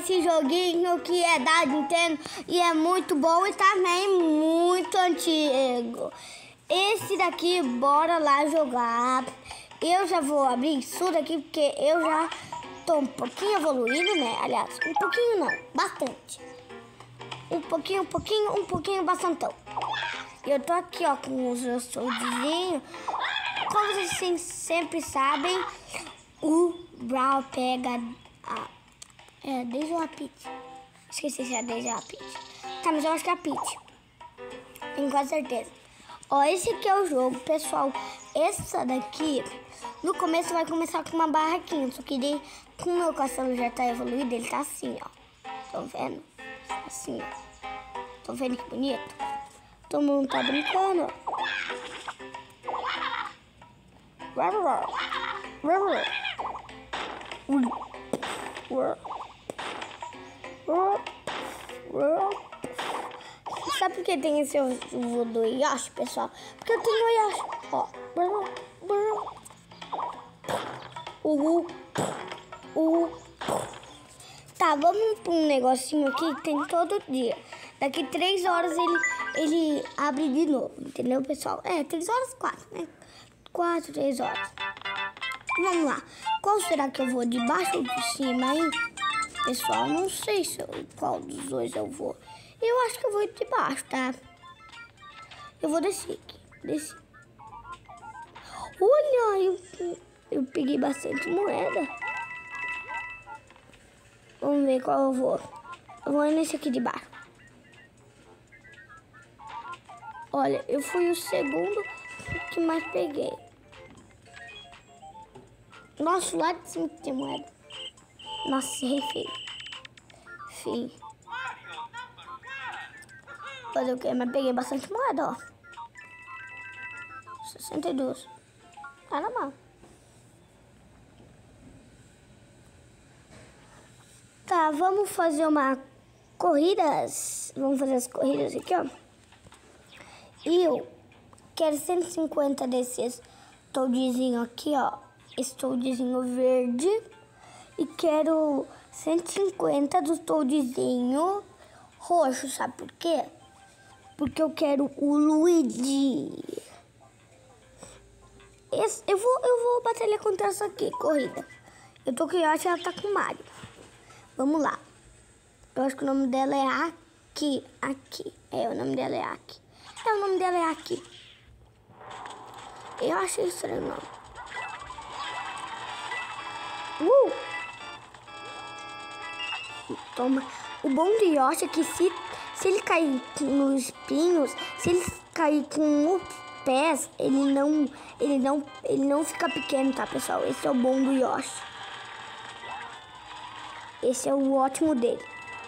esse joguinho que é da Nintendo e é muito bom e também muito antigo. Esse daqui, bora lá jogar. Eu já vou abrir isso daqui porque eu já tô um pouquinho evoluído, né? Aliás, um pouquinho não, bastante. Um pouquinho, bastantão. Eu tô aqui, ó, com os meus soldezinhos. Como vocês sempre sabem, o Brawl pega desde a Peach. Esqueci se é desde a Peach. Tá, mas eu acho que é a Peach. Tenho quase certeza. Ó, esse aqui é o jogo, pessoal. Essa daqui, no começo vai começar com uma barraquinha. Só que daí, como o meu castelo já tá evoluído, ele tá assim, ó. Estão vendo? Assim, ó. Estão vendo que bonito? Todo mundo tá brincando, ó. Sabe por que tem esse ovo do Yoshi, pessoal? Porque eu tenho o Yoshi, ó. Tá, vamos pra um negocinho aqui que tem todo dia. Daqui 3 horas ele abre de novo, entendeu, pessoal? 3 horas, 4, né? 4, 3 horas. Vamos lá. Qual será que eu vou? De baixo ou de cima, hein? Pessoal, não sei qual dos dois eu vou. Eu acho que eu vou de baixo, tá? Eu vou descer aqui. Descer. Olha, eu peguei bastante moeda. Vamos ver qual eu vou. Eu vou nesse aqui de baixo. Olha, eu fui o segundo que mais peguei. Nossa, lá de cima tem moeda. Nossa, errei feio. Fim. Fazer o quê? Mas peguei bastante moeda, ó. 62. Tá na mão. Tá, vamos fazer uma corridas. Vamos fazer as corridas aqui, ó. Eu quero 150 desses toadzinho aqui, ó. Esse toadzinho verde. E quero 150 dos toadzinho roxo, sabe por quê? Porque eu quero o Luigi. Eu vou batalhar contra essa aqui, corrida. Eu tô com o Yoshi e ela tá com o Mario. Vamos lá. Eu acho que o nome dela é Aki. Aki. O nome dela é Aki. O nome dela é Aki. Eu achei estranho o nome. Toma. O bom do Yoshi é que se ele cair nos espinhos, se ele cair com os pés, ele não fica pequeno, tá, pessoal? Esse é o bom do Yoshi. Esse é o ótimo dele.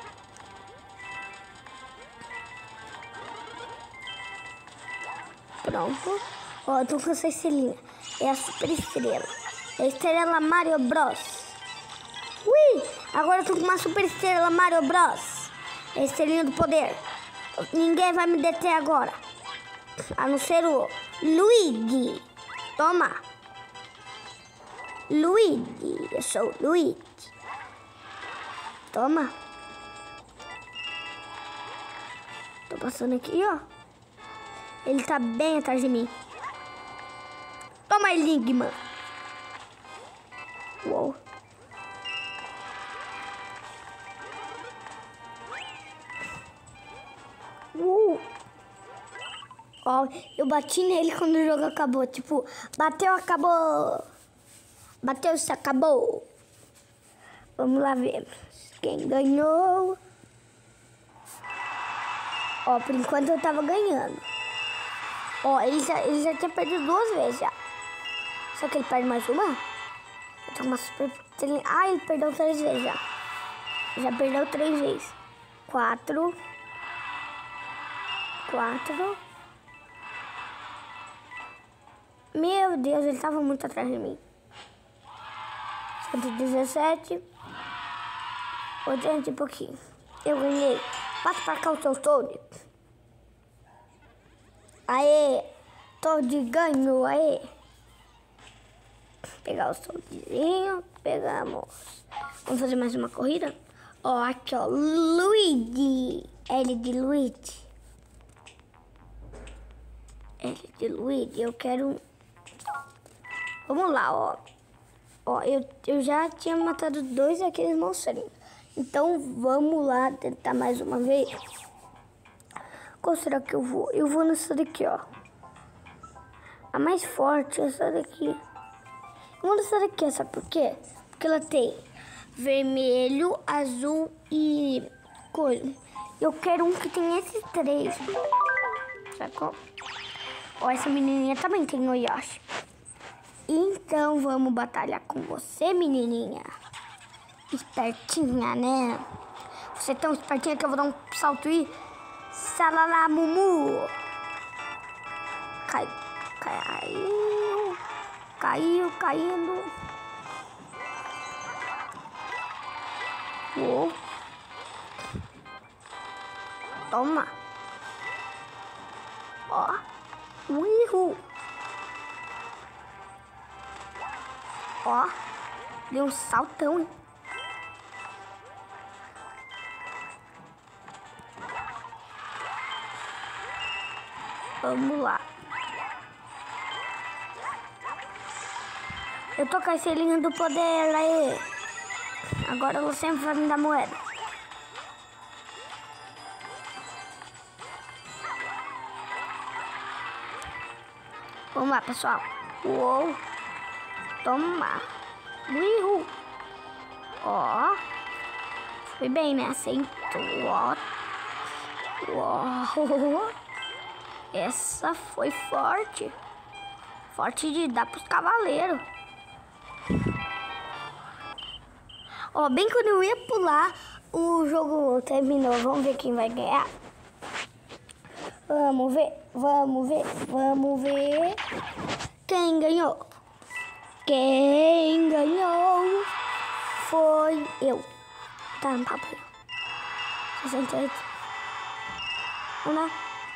Pronto. Ó, eu tô com essa estrelinha. É a super estrela. É a estrela Mario Bros. Ui! Agora eu tô com uma super estrela Mario Bros. É a estrelinha do poder. Ninguém vai me deter agora. A não ser o Luigi. Toma. Luigi. Eu sou o Luigi. Toma. Tô passando aqui, ó. Ele tá bem atrás de mim. Toma, Enigma. Uou. Ó, eu bati nele quando o jogo acabou. Tipo, bateu, acabou. Bateu, se acabou. Vamos lá ver quem ganhou. Ó, por enquanto eu tava ganhando. Ó, ele já tinha perdido 2 vezes já. Só que ele perde mais uma? Eu tô com uma super... Ah, ele perdeu 3 vezes já. Já perdeu 3 vezes. 4. Meu Deus, ele tava muito atrás de mim. 117. 80 e pouquinho. Eu ganhei. Passa pra cá o seu Toad. Aê! Toad ganhou, aê! Pegar o Toadzinho. Pegamos. Vamos fazer mais uma corrida? Ó, aqui, ó. Luigi. L de Luigi. L de Luigi. Eu quero... Vamos lá, ó. Ó, eu já tinha matado 2 daqueles monstrinhos. Então, vamos lá tentar mais uma vez. Qual será que eu vou? Eu vou nessa daqui, ó. A mais forte é essa daqui. Eu vou nessa daqui, sabe por quê? Porque ela tem vermelho, azul e coisa. Eu quero um que tem esses 3. Sacou? Ó, essa menininha também tem o Yoshi. Então, vamos batalhar com você, menininha. Espertinha, né? Você é tão espertinha que eu vou dar um salto e... Salalamumu. Caindo. Uou. Toma. Ó. Uihu. Ó. Deu um saltão, hein? Vamos lá. Eu tô com a selinha do poder aí. Agora ela sempre vai me dar moeda. Vamos lá, pessoal. Uou. Toma. Uihu. Ó. Foi bem, né? Aceitou. Ó. Uou. Essa foi forte. Forte de dar pros cavaleiros. Ó, bem quando eu ia pular, o jogo terminou. Vamos ver quem vai ganhar. Vamos ver. Quem ganhou? Quem ganhou foi eu. Tá no papel. 68. Vamos lá.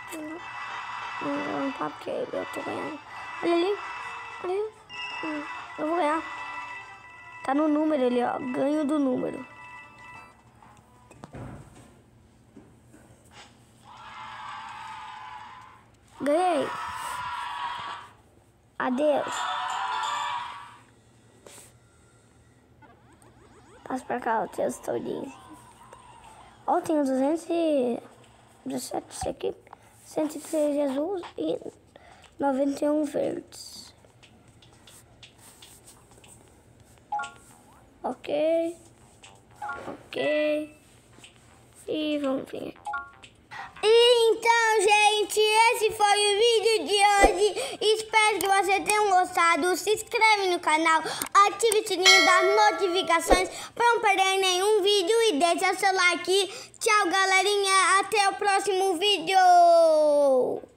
Um papel, eu tô ganhando. Olha ali. Eu vou ganhar. Tá no número ali, ó. Ganho do número. Ganhei. Adeus. Passa pra cá, ó. Tem os todinhos. Ó, tem 217 isso aqui. 103 azuis e 91 verdes. Ok. E vamos ver aqui. Então, gente, esse foi o vídeo de hoje. Espero que você tenha gostado. Se inscreve no canal, ative o sininho das notificações para não perder nenhum vídeo e deixa seu like. Tchau, galerinha. Até o próximo vídeo.